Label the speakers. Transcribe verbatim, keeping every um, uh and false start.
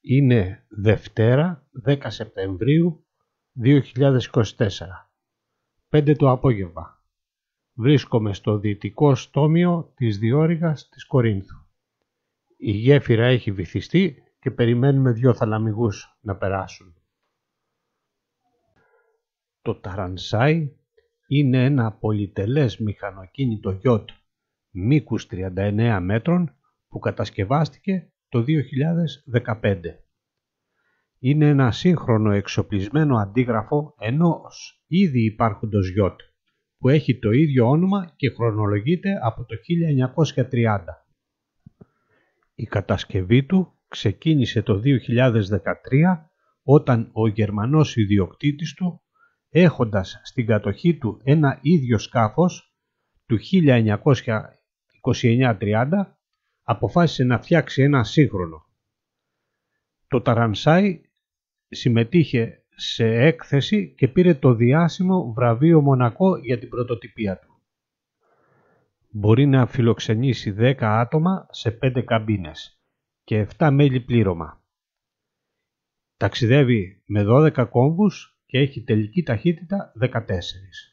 Speaker 1: Είναι Δευτέρα δέκα Σεπτεμβρίου δύο χιλιάδες είκοσι τέσσερα, πέντε το απόγευμα. Βρίσκομαι στο δυτικό στόμιο της Διώρυγας της Κορίνθου. Η γέφυρα έχει βυθιστεί και περιμένουμε δύο θαλαμιγούς να περάσουν. Το Ταρανσάι είναι ένα πολυτελές μηχανοκίνητο γιοτ μήκους τριάντα εννέα μέτρων που κατασκευάστηκε το δύο χιλιάδες δεκαπέντε. Είναι ένα σύγχρονο εξοπλισμένο αντίγραφο ενός ήδη υπάρχοντος γιοτ που έχει το ίδιο όνομα και χρονολογείται από το χίλια εννιακόσια τριάντα. Η κατασκευή του ξεκίνησε το δύο χιλιάδες δεκατρία όταν ο Γερμανός ιδιοκτήτης του, έχοντας στην κατοχή του ένα ίδιο σκάφος του χίλια εννιακόσια είκοσι εννέα τριάντα, αποφάσισε να φτιάξει ένα σύγχρονο. Το Ταρανσάι συμμετείχε σε έκθεση και πήρε το διάσημο βραβείο Μονακό για την πρωτοτυπία του. Μπορεί να φιλοξενήσει δέκα άτομα σε πέντε καμπίνες και επτά μέλη πλήρωμα. Ταξιδεύει με δώδεκα κόμβους και έχει τελική ταχύτητα δεκατέσσερα.